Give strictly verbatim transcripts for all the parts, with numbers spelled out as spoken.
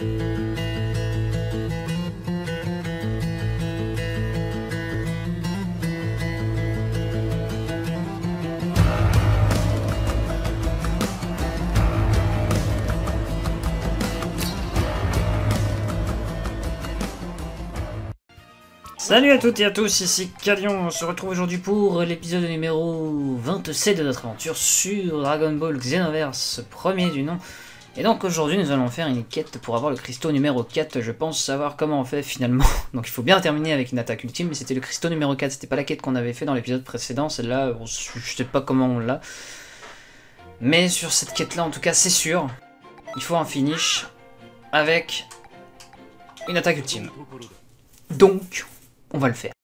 Salut à toutes et à tous, ici Calion, on se retrouve aujourd'hui pour l'épisode numéro vingt-sept de notre aventure sur Dragon Ball Xenoverse, premier du nom. Et donc aujourd'hui nous allons faire une quête pour avoir le cristaux numéro quatre, je pense savoir comment on fait finalement. Donc il faut bien terminer avec une attaque ultime, mais c'était le cristaux numéro quatre, c'était pas la quête qu'on avait fait dans l'épisode précédent, celle-là, je sais pas comment on l'a. Mais sur cette quête-là en tout cas c'est sûr, il faut un finish avec une attaque ultime. Donc... on va le faire.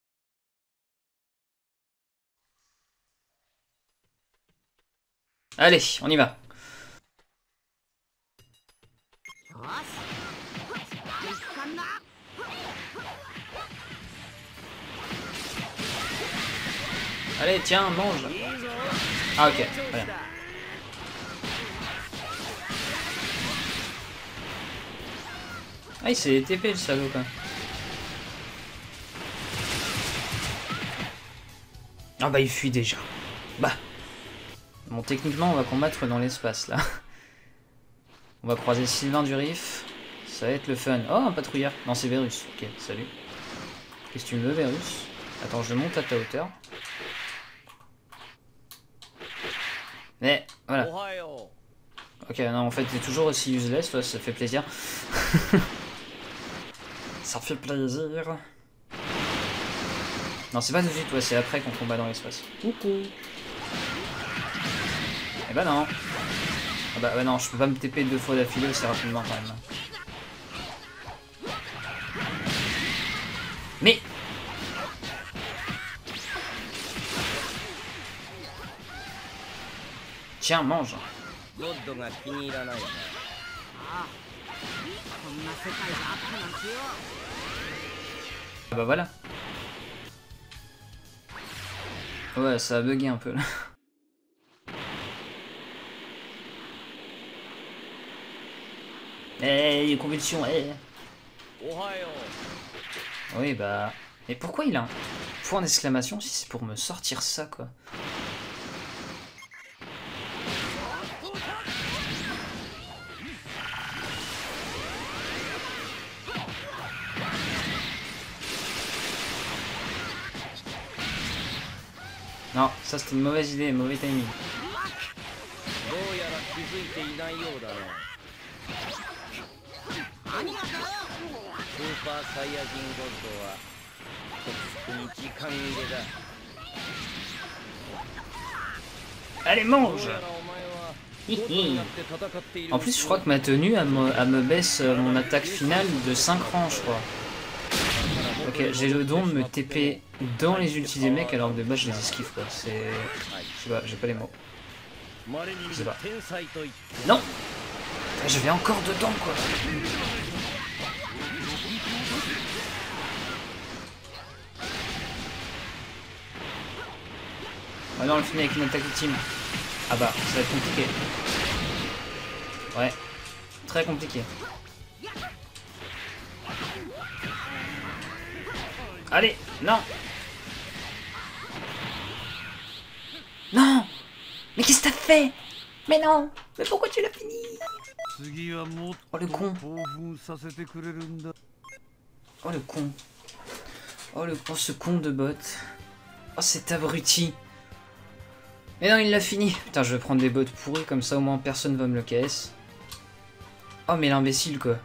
Allez, on y va. Allez, tiens, mange. Ah ok, très bien. Ah il s'est T P le salaud quoi. Ah bah il fuit déjà. Bah. Bon techniquement on va combattre dans l'espace là. On va croiser Sylvain du Rif. Ça va être le fun. Oh un patrouilleur. Non c'est Verus. Ok salut. Qu'est-ce que tu me veux Verus? Attends je monte à ta hauteur. Mais voilà. Ok non en fait t'es toujours aussi useless toi, ça fait plaisir. Ça fait plaisir. Non, c'est pas tout de suite, ouais, c'est après qu'on combat dans l'espace. Coucou. Eh bah non. Ah bah ouais, non, je peux pas me T P deux fois d'affilée aussi rapidement quand même. Mais... tiens, mange. Ah bah voilà. Ouais, ça a bugué un peu là. Eh, hey, convulsion, eh. Hey. Oui, bah... mais pourquoi il a un point d'exclamation si c'est pour me sortir ça, quoi? Non, ça c'était une mauvaise idée, mauvais timing. Allez, mange. En plus, je crois que ma tenue, elle me, elle me baisse mon attaque finale de cinq rangs, je crois. Ok, j'ai le don de me T P dans les ultis des mecs alors que de base je les esquive quoi. C'est... je sais pas, j'ai pas les mots. Je sais pas. Non! Je vais encore dedans quoi. Ah non, on le finit avec une attaque ultime. Ah bah, ça va être compliqué. Ouais, très compliqué. Allez, non. Non. Mais qu'est-ce que t'as fait? Mais non. Mais pourquoi tu l'as fini? Oh le con. Oh le con. Oh le con, ce con de bot. Oh cet abruti. Mais non, il l'a fini. Putain, je vais prendre des bots pourris comme ça au moins personne va me le K S. Oh mais l'imbécile quoi.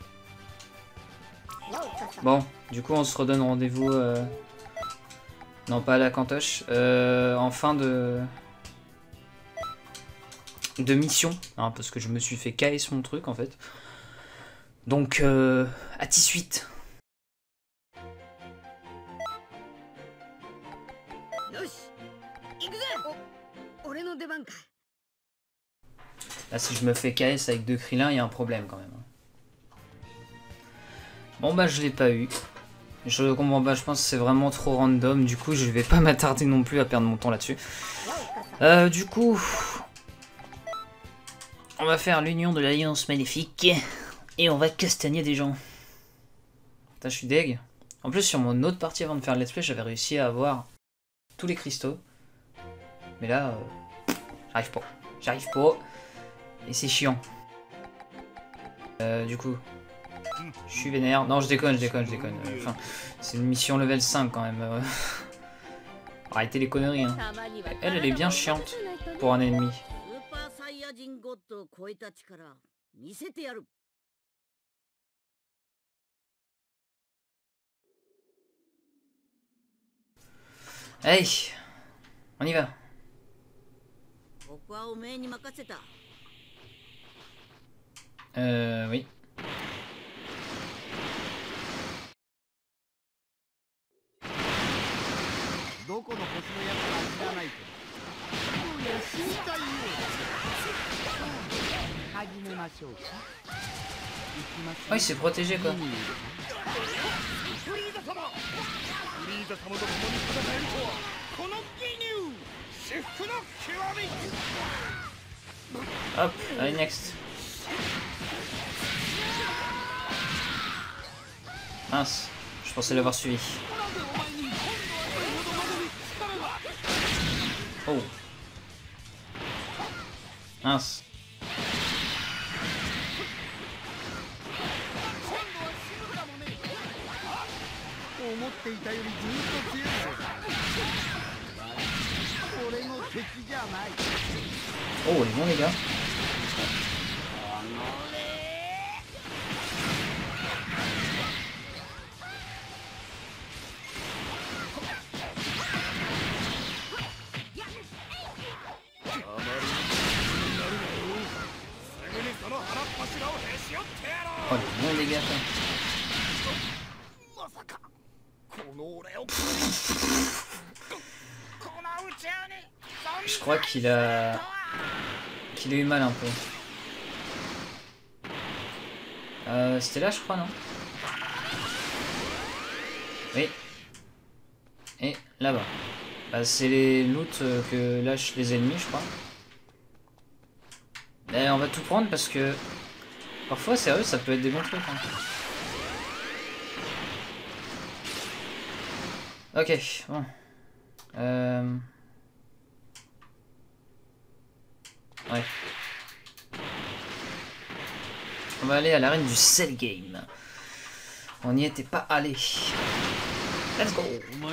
Bon, du coup on se redonne rendez-vous, euh... non pas à la cantoche, euh, en fin de... de mission, hein, parce que je me suis fait K S mon truc en fait. Donc, euh, à tout de suite. Là si je me fais K S avec deux Krillin, il y a un problème quand même. Bon bah je l'ai pas eu. Je comprends pas, je pense que c'est vraiment trop random, du coup je vais pas m'attarder non plus à perdre mon temps là-dessus. Euh, du coup... on va faire l'union de l'Alliance Maléfique Et on va castagner des gens. Putain, je suis deg. En plus, sur mon autre partie avant de faire le let's play, j'avais réussi à avoir tous les cristaux. Mais là, euh, j'arrive pas. J'arrive pas. Et c'est chiant. Euh, du coup, je suis vénère. Non, je déconne, je déconne, je déconne. Enfin, c'est une mission level cinq quand même. Arrêtez les conneries. Hein. Elle, elle est bien chiante pour un ennemi. Allez, on y va. Euh, oui. Oh, il s'est protégé quoi. Hop, allez next. Mince, je pensais l'avoir suivi. Oh. Mince. Oh, les bons les gars. Oh, les bons les gars. Je crois qu'il a... qu'il a eu mal un peu. Euh, c'était là je crois, non? Oui. Et là-bas. Bah, c'est les loots que lâchent les ennemis je crois. Et on va tout prendre parce que... parfois sérieux ça peut être des bons trucs. Hein. Ok, bon. Euh... Ouais. On va aller à l'arène du Cell Game. On n'y était pas allé. Let's go.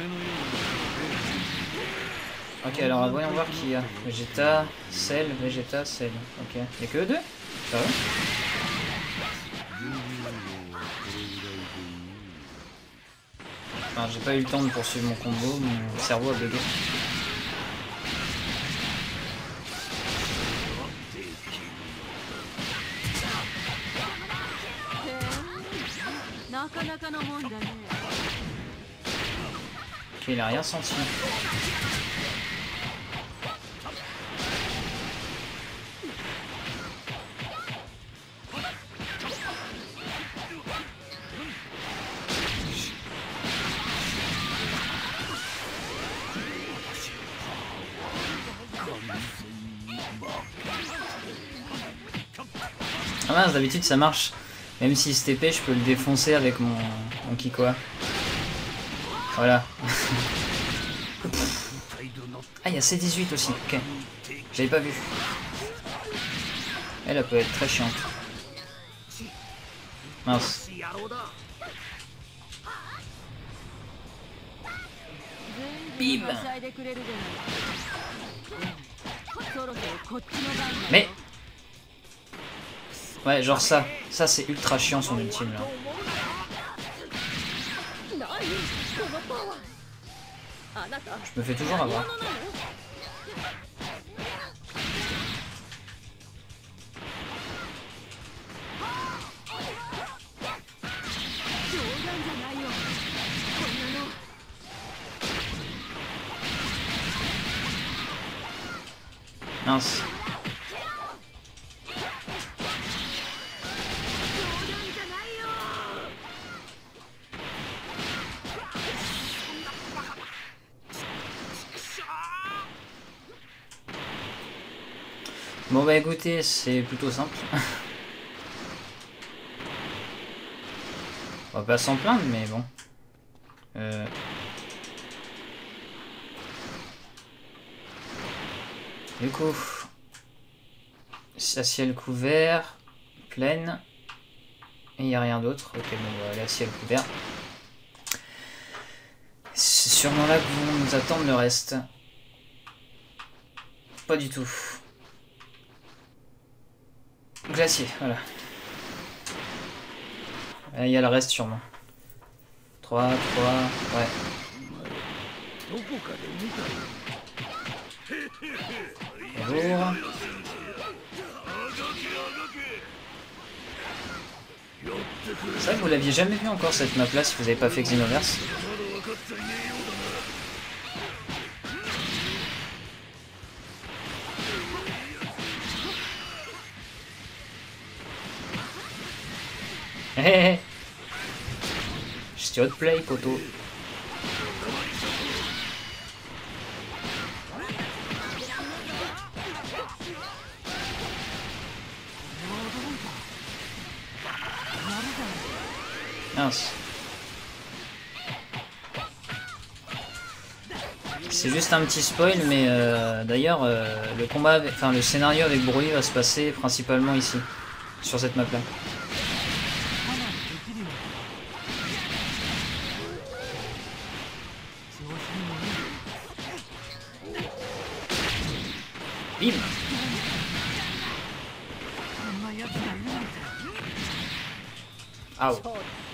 Ok, alors voyons voir qui y a. Vegeta, Cell, Vegeta, Cell. Ok. Y'a que eux deux? Ça va? Enfin, j'ai pas eu le temps de poursuivre mon combo, mon cerveau a bugué. Ok, il a rien senti. Ah mince, d'habitude ça marche. Même si ce T P, je peux le défoncer avec mon, mon Kikoa. Voilà. Ah, il y a C dix-huit aussi, ok. J'avais pas vu. Elle, elle peut être très chiante. Mince. Bim. Mais... ouais, genre ça. Ça, c'est ultra chiant son ultime, là. Je me fais toujours avoir. Mince. Bon bah écoutez, c'est plutôt simple. On va pas s'en plaindre, mais bon. Euh... Du coup, à ciel couvert, plaine, et il n'y a rien d'autre. Ok, bon, on va aller à ciel couvert. C'est sûrement là que vont nous attendre le reste. Pas du tout. Glacier, voilà. Il y a le reste sûrement. trois, trois, ouais. Bonjour. C'est vrai que vous l'aviez jamais vu encore cette map là si vous n'avez pas fait Xenoverse. Hé hé hé. Juste hot play poteau. Mince. C'est juste un petit spoil, mais euh, d'ailleurs euh, le combat, avec, enfin le scénario avec Bruy va se passer principalement ici, sur cette map là. Bim. Ah oh.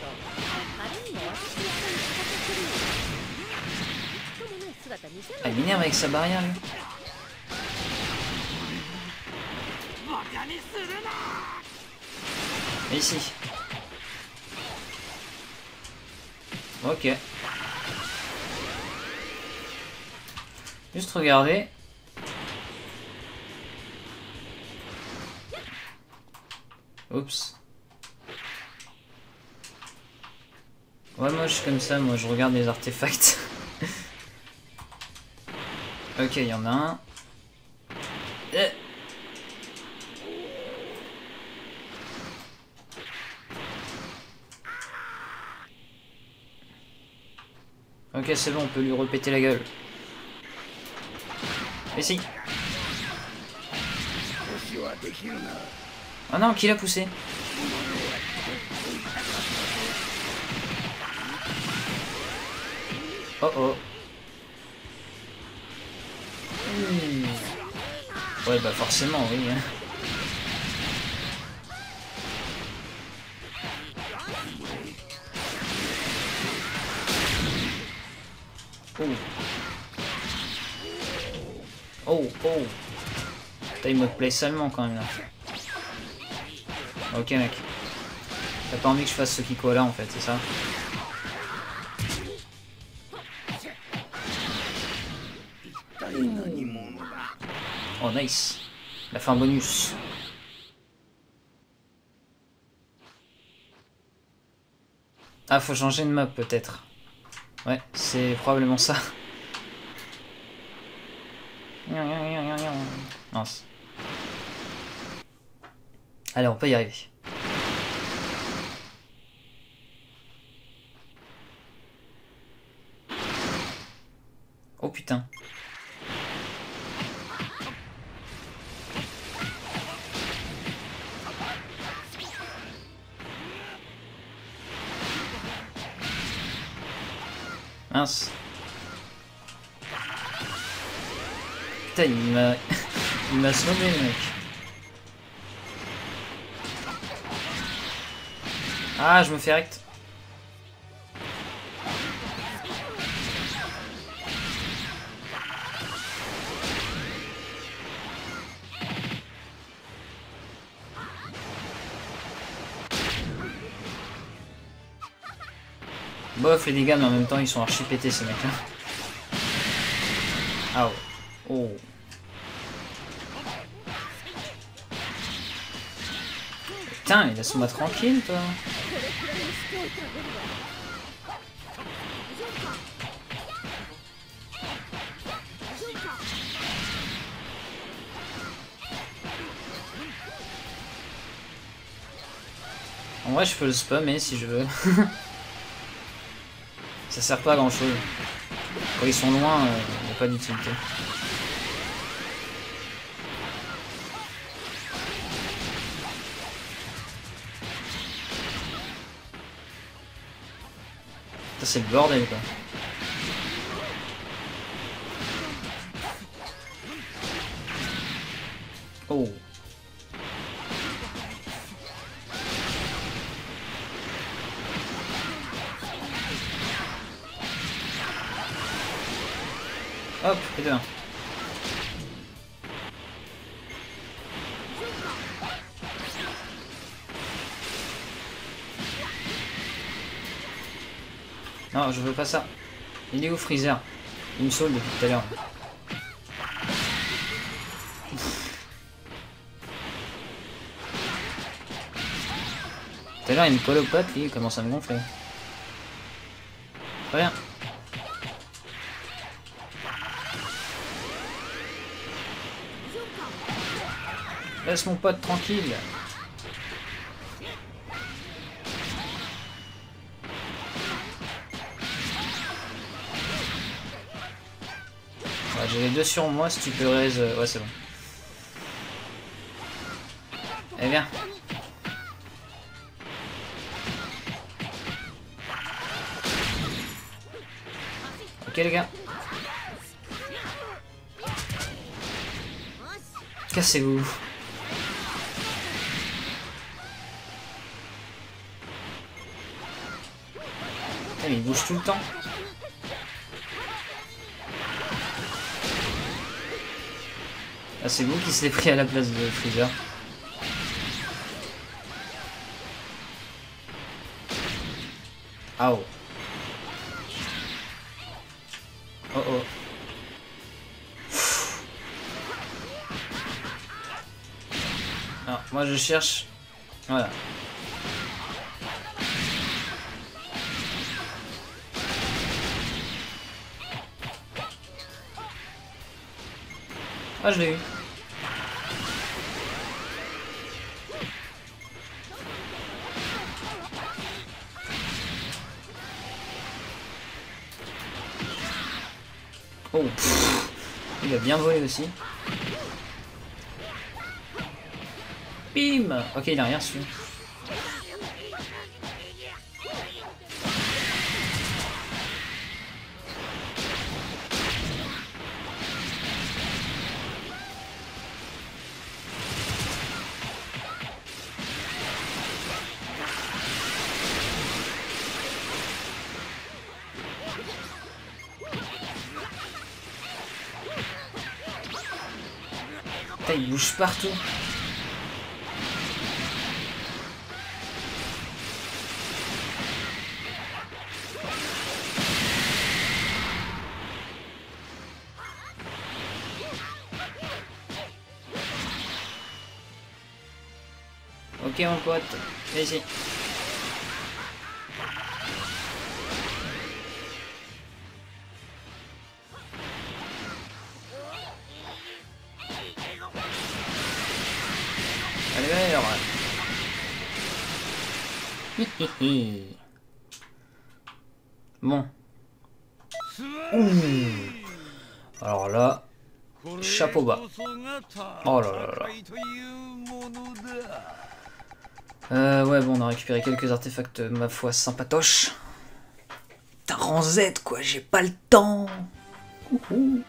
Ah, il m'énerve avec sa barrière lui. Et ici. Ok. Juste regarder. Oups. Ouais, moi je suis comme ça, moi je regarde les artefacts. Ok, il y en a un. Eh. Ok, c'est bon, on peut lui repéter la gueule. Et si. Oh non, qui l'a poussé? Oh oh. Mmh. Ouais, bah forcément, oui. Oh. Oh, oh. Putain, il me play seulement quand même là. Ok, mec. T'as pas envie que je fasse ce Kiko là en fait, c'est ça? Oh, nice. Il a fait un bonus. Ah, faut changer de map peut-être. Ouais, c'est probablement ça. Mince. Allez, on peut y arriver. Oh putain. Mince. Putain, il m'a... il m'a snobé le mec. Ah, je me fais rect. Bof les dégâts, mais en même temps ils sont archi pétés ces mecs là. Ah ouais. Oh. Putain, laisse-moi tranquille toi. En vrai je peux le spammer si je veux. Ça sert pas à grand chose. Quand ils sont loin, il euh, n'y a pas d'utilité. Ça c'est le bordel quoi. Oh. Hop, et deux. Non, je veux pas ça. Il est où Freezer? Il me saoule depuis tout à l'heure. Tout à l'heure il me colle aux pattes, lui, il commence à me gonfler. Très bien. Laisse mon pote tranquille. Ouais, j'ai les deux sur moi, si tu peux raise... Ouais, c'est bon. Eh bien. Ok les gars. Cassez-vous. Mais il bouge tout le temps. Ah, c'est vous qui se l'est pris à la place de Freezer. Ah oh. Oh oh. Alors, moi je cherche. Voilà. Ah, je l'ai eu. Oh, pff. Il a bien volé aussi. Bim. Ok, il a rien reçu. Putain, il bouge partout. Ok mon pote, viens ici. Allez, vers. Bon. Ouh. Alors là, chapeau bas. Oh là là là. Euh, ouais, bon, on a récupéré quelques artefacts, ma foi, sympatoches. T'as rang Z, quoi, j'ai pas le temps. Ouhou.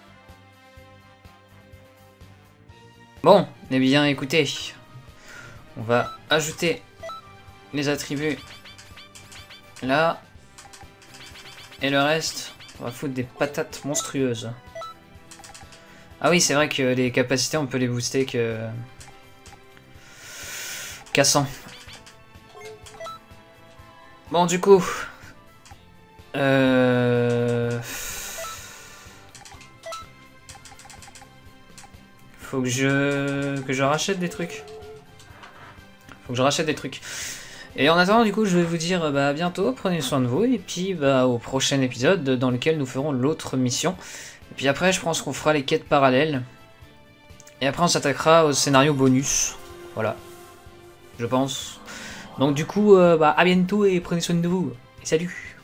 Bon, eh bien, écoutez, on va ajouter les attributs là, et le reste, on va foutre des patates monstrueuses. Ah oui, c'est vrai que les capacités, on peut les booster que... qu'à cent. Bon, du coup... Euh... Faut que je... que je rachète des trucs. Faut que je rachète des trucs. Et en attendant, du coup, je vais vous dire bah, à bientôt, prenez soin de vous, et puis bah, au prochain épisode dans lequel nous ferons l'autre mission. Et puis après, je pense qu'on fera les quêtes parallèles. Et après, on s'attaquera au scénario bonus. Voilà. Je pense. Donc du coup, euh, bah, à bientôt et prenez soin de vous. Et salut!